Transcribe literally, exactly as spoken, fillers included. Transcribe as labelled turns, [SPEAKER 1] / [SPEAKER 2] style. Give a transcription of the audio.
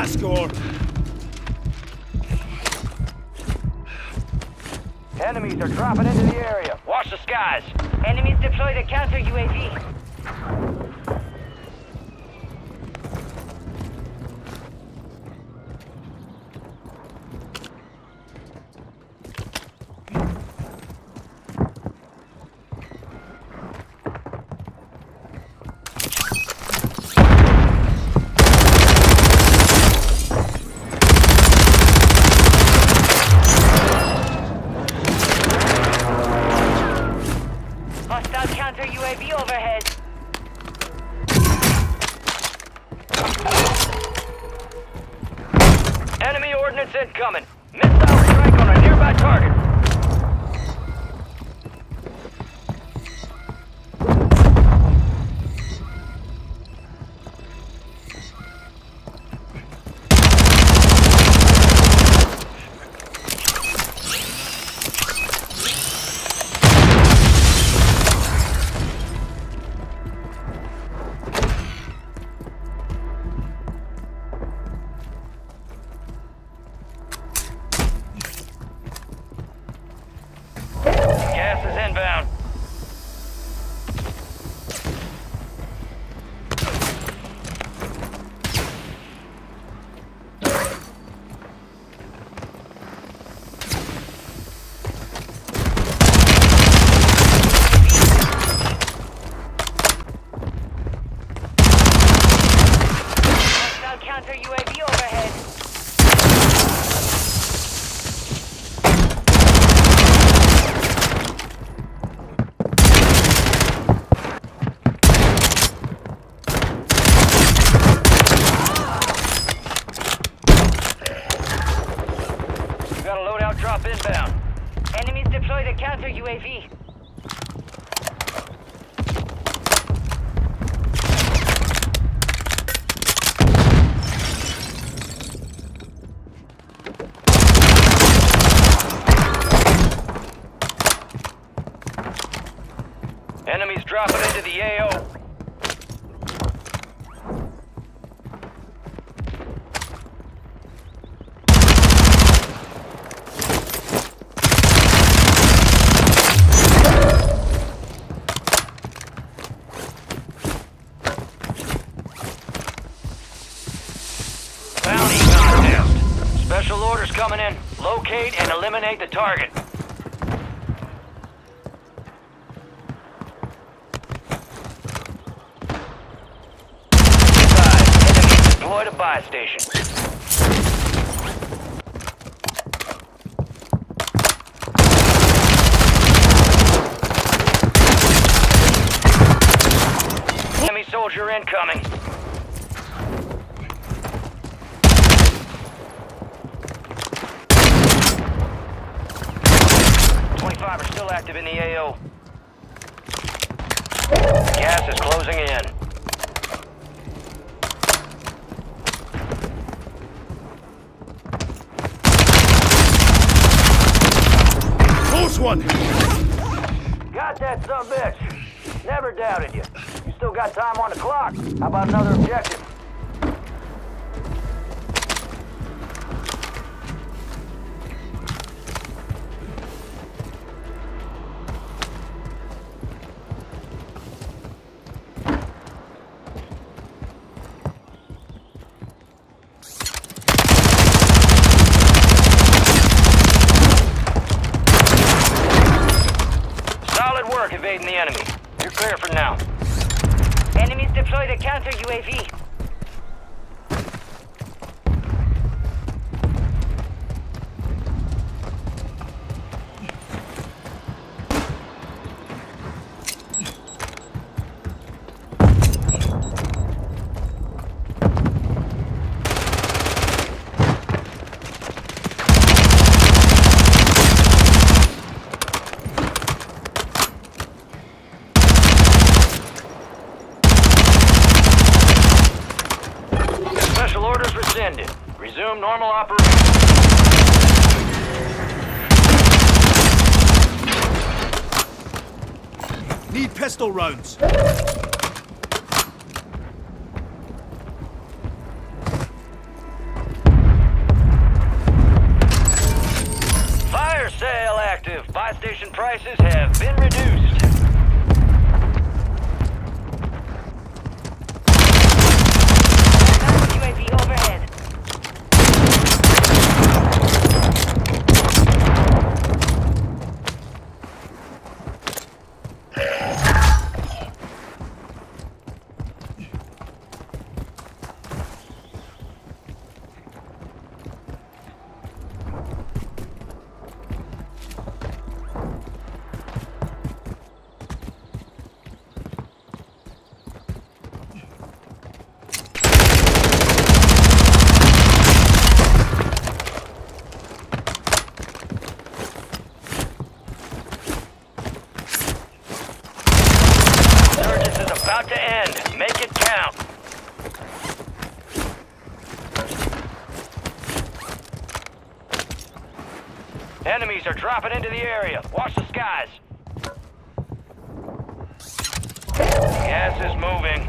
[SPEAKER 1] that score.
[SPEAKER 2] Enemies are dropping into the area. Watch the skies.
[SPEAKER 3] Enemies deployed a counter U A V. Hostile counter U A V overhead.
[SPEAKER 2] Enemy ordnance incoming. Missile strike on a nearby target. Gas is inbound.
[SPEAKER 3] Hostile counter U A V overhead.
[SPEAKER 2] We got a loadout drop inbound.
[SPEAKER 3] Enemies deployed a counter U A V.
[SPEAKER 2] Enemies dropping into the A O. Bounty contest. Special orders coming in. Locate and eliminate the target. Deployed a buy station. Enemy soldier incoming. twenty-five are still active in the A O. Gas is closing in.
[SPEAKER 1] Close one!
[SPEAKER 2] Got that son of a bitch. Never doubted you. You still got time on the clock. How about another objective? Solid work evading the enemy. You're clear for now.
[SPEAKER 3] Enemies deployed a counter U A V.
[SPEAKER 2] Orders rescinded. Resume normal operation.
[SPEAKER 1] Need pistol rounds.
[SPEAKER 2] Supply station prices have been reduced.
[SPEAKER 3] U A V overhead.
[SPEAKER 2] Resurgence is about to end. Make it count. Enemies are dropping into the area. Watch the skies. Gas is moving.